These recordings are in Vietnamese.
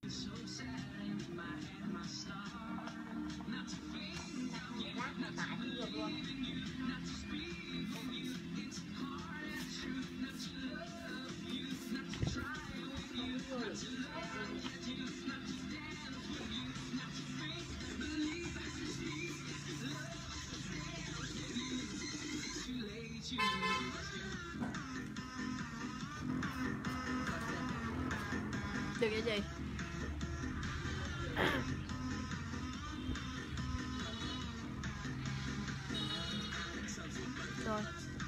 Được cái gì? Rồi.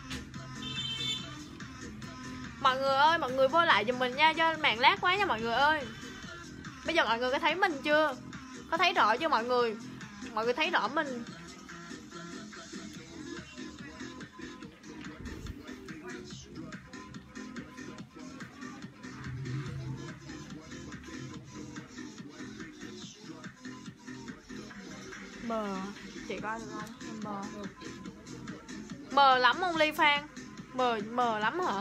Mọi người ơi, mọi người vô lại giùm mình nha, do mạng lag quá nha mọi người ơi. Bây giờ mọi người có thấy mình chưa? Có thấy rõ chưa mọi người? Mọi người thấy rõ mình. Mờ, chị coi được không? Mờ. Mờ lắm không Ly Phan? Mờ lắm hả?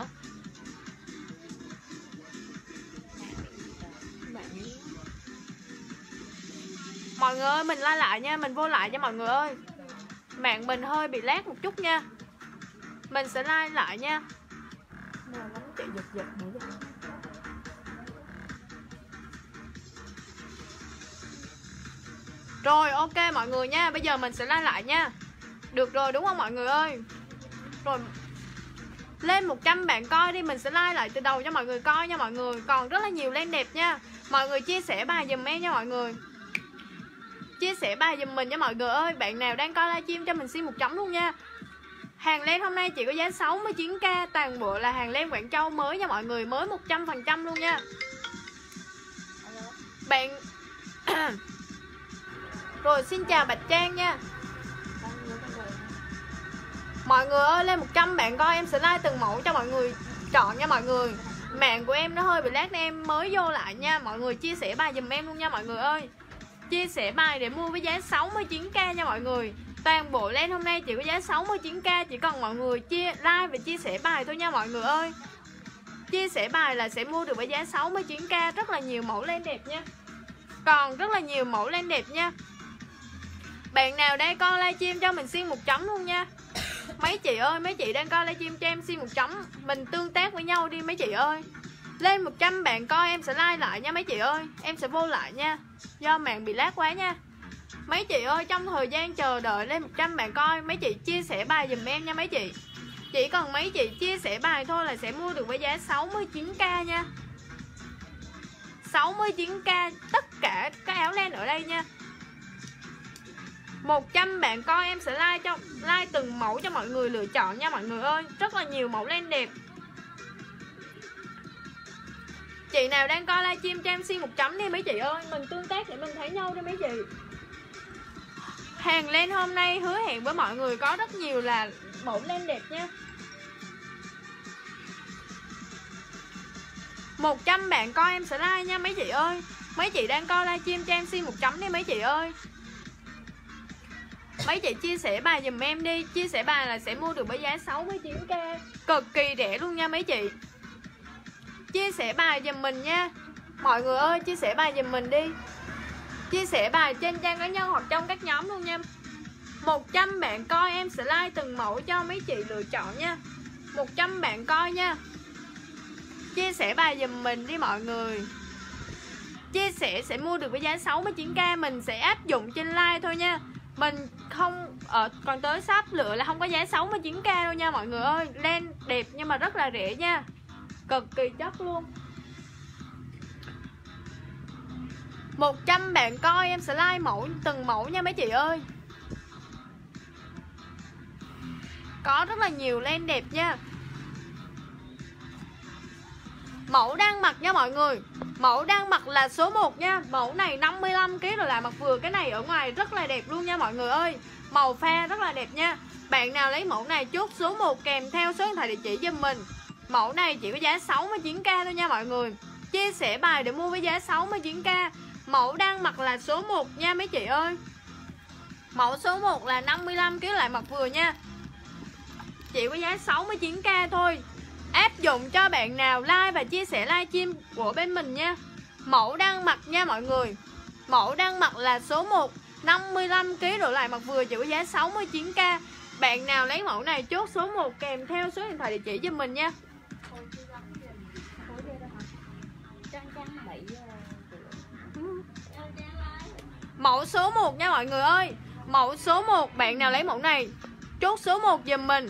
Mọi người ơi, mình like lại nha, mình vô lại nha mọi người ơi. Mạng mình hơi bị lag một chút nha. Mình sẽ like lại nha. Mờ lắm chị, giật nữa. Rồi ok mọi người nha, bây giờ mình sẽ like lại nha. Được rồi đúng không mọi người ơi? Rồi lên 100 bạn coi đi, mình sẽ like lại từ đầu cho mọi người coi nha mọi người. Còn rất là nhiều len đẹp nha. Mọi người chia sẻ bài giùm em nha mọi người. Chia sẻ bài giùm mình nha mọi người ơi. Bạn nào đang coi livestream cho mình xin một chấm luôn nha. Hàng len hôm nay chỉ có giá 69k, toàn bộ là hàng len Quảng Châu mới nha mọi người, mới 100% luôn nha. Bạn rồi xin chào Bạch Trang nha. Mọi người ơi, lên 100 bạn coi em sẽ like từng mẫu cho mọi người chọn nha mọi người. Mạng của em nó hơi bị lag nên em mới vô lại nha. Mọi người chia sẻ bài giùm em luôn nha mọi người ơi. Chia sẻ bài để mua với giá 69k nha mọi người. Toàn bộ len hôm nay chỉ có giá 69k, chỉ cần mọi người like và chia sẻ bài thôi nha mọi người ơi. Chia sẻ bài là sẽ mua được với giá 69k. Rất là nhiều mẫu len đẹp nha. Còn rất là nhiều mẫu len đẹp nha. Bạn nào đang coi livestream cho mình xin một chấm luôn nha. Mấy chị ơi, mấy chị đang coi livestream cho em xin một chấm. Mình tương tác với nhau đi mấy chị ơi. Lên 100 bạn coi em sẽ like lại nha mấy chị ơi. Em sẽ vô lại nha, do mạng bị lag quá nha. Mấy chị ơi, trong thời gian chờ đợi lên 100 bạn coi, mấy chị chia sẻ bài giùm em nha mấy chị. Chỉ cần mấy chị chia sẻ bài thôi là sẽ mua được với giá 69k nha. 69k tất cả các áo len ở đây nha. 100 bạn coi em sẽ like từng mẫu cho mọi người lựa chọn nha mọi người ơi. Rất là nhiều mẫu len đẹp. Chị nào đang coi livestream cho em xin một chấm đi mấy chị ơi. Mình tương tác để mình thấy nhau đi mấy chị. Hàng len hôm nay hứa hẹn với mọi người có rất nhiều là mẫu len đẹp nha. 100 bạn coi em sẽ like nha mấy chị ơi. Mấy chị đang coi livestream cho em xin một chấm đi mấy chị ơi. Mấy chị chia sẻ bài giùm em đi. Chia sẻ bài là sẽ mua được với giá 69k. Cực kỳ rẻ luôn nha mấy chị. Chia sẻ bài giùm mình nha. Mọi người ơi, chia sẻ bài giùm mình đi. Chia sẻ bài trên trang cá nhân hoặc trong các nhóm luôn nha. 100 bạn coi em sẽ like từng mẫu cho mấy chị lựa chọn nha. 100 bạn coi nha. Chia sẻ bài giùm mình đi mọi người. Chia sẻ sẽ mua được với giá 69k. Mình sẽ áp dụng trên like thôi nha. Mình không còn tới shop lựa là không có giá 69k đâu nha mọi người ơi. Len đẹp nhưng mà rất là rẻ nha. Cực kỳ chất luôn. 100 bạn coi em sẽ like từng mẫu nha mấy chị ơi. Có rất là nhiều len đẹp nha. Mẫu đang mặc nha mọi người. Mẫu đang mặc là số 1 nha. Mẫu này 55kg rồi là mặc vừa. Cái này ở ngoài rất là đẹp luôn nha mọi người ơi. Màu pha rất là đẹp nha. Bạn nào lấy mẫu này chốt số 1 kèm theo số điện thoại địa chỉ giùm mình. Mẫu này chỉ có giá 69k thôi nha mọi người. Chia sẻ bài để mua với giá 69k. Mẫu đang mặc là số 1 nha mấy chị ơi. Mẫu số 1 là 55kg lại mặc vừa nha. Chỉ có giá 69k thôi. Áp dụng cho bạn nào like và chia sẻ livestream của bên mình nha. Mẫu đang mặc nha mọi người. Mẫu đang mặc là số 1, 55kg độ lại mặc vừa, chỉ có giá 69k. Bạn nào lấy mẫu này chốt số 1 kèm theo số điện thoại địa chỉ giùm mình nha. Mẫu số 1 nha mọi người ơi. Mẫu số 1, bạn nào lấy mẫu này chốt số 1 giùm mình.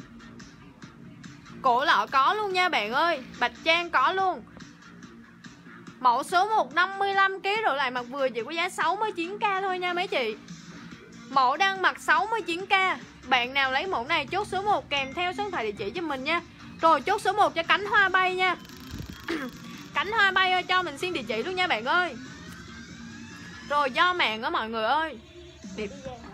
Cổ lọ có luôn nha bạn ơi. Bạch trang có luôn. Mẫu số 1, 55kg độ lại mặc vừa, chỉ có giá 69k thôi nha mấy chị. Mẫu đang mặc 69k. Bạn nào lấy mẫu này chốt số 1 kèm theo số điện thoại địa chỉ giùm mình nha. Rồi chốt số 1 cho cánh hoa bay nha. Cánh hoa bay ơi, cho mình xin địa chỉ luôn nha bạn ơi. Rồi do màn đó mọi người ơi. Đẹp.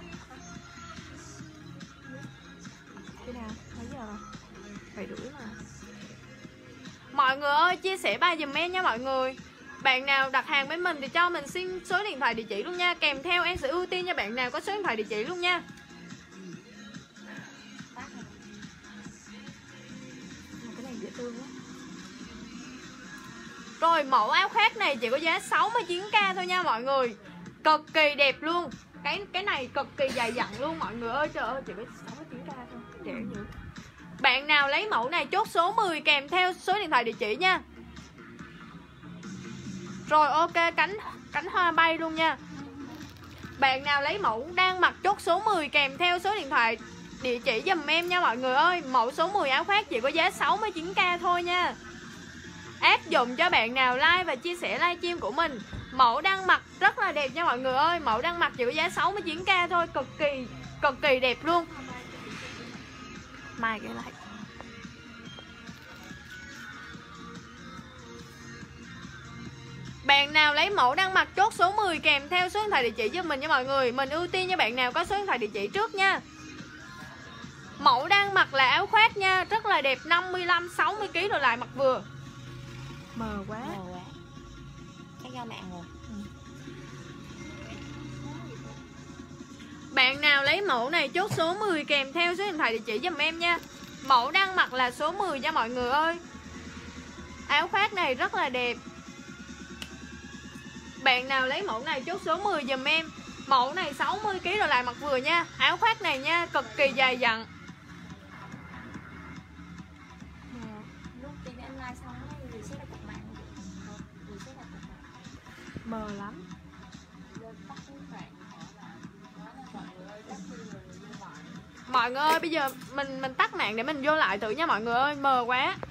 Cái nào? Mấy giờ rồi? 7:30 mà. Mọi người ơi, chia sẻ bài dùm em nha mọi người. Bạn nào đặt hàng với mình thì cho mình xin số điện thoại địa chỉ luôn nha. Kèm theo em sẽ ưu tiên cho bạn nào có số điện thoại địa chỉ luôn nha. Cái này dễ thương quá. Rồi mẫu áo khoác này chỉ có giá 69k thôi nha mọi người. Cực kỳ đẹp luôn. Cái này cực kỳ dày dặn luôn mọi người ơi. Trời ơi, chỉ có 69k thôi. Rẻ dữ. Bạn nào lấy mẫu này chốt số 10 kèm theo số điện thoại địa chỉ nha. Rồi ok, cánh hoa bay luôn nha. Bạn nào lấy mẫu đang mặc chốt số 10 kèm theo số điện thoại địa chỉ giùm em nha mọi người ơi. Mẫu số 10 áo khoác chỉ có giá 69k thôi nha. Áp dụng cho bạn nào like và chia sẻ livestream của mình. Mẫu đang mặc rất là đẹp nha mọi người ơi. Mẫu đang mặc chỉ có giá 69k thôi. Cực kỳ đẹp luôn. Mai cái lại. Bạn nào lấy mẫu đang mặc chốt số 10 kèm theo số điện thoại địa chỉ giúp mình nha mọi người. Mình ưu tiên cho bạn nào có số điện thoại địa chỉ trước nha. Mẫu đang mặc là áo khoác nha. Rất là đẹp, 55-60kg rồi lại mặc vừa. Mờ quá. Chắc do mạng rồi. Bạn nào lấy mẫu này chốt số 10 kèm theo số điện thoại địa chỉ giùm em nha. Mẫu đang mặc là số 10 nha mọi người ơi. Áo khoác này rất là đẹp. Bạn nào lấy mẫu này chốt số 10 giùm em. Mẫu này 60kg rồi lại mặc vừa nha. Áo khoác này nha, cực kỳ dày dặn. Mờ lắm. Mọi người ơi, bây giờ mình tắt mạng để mình vô lại thử nha mọi người ơi, mờ quá.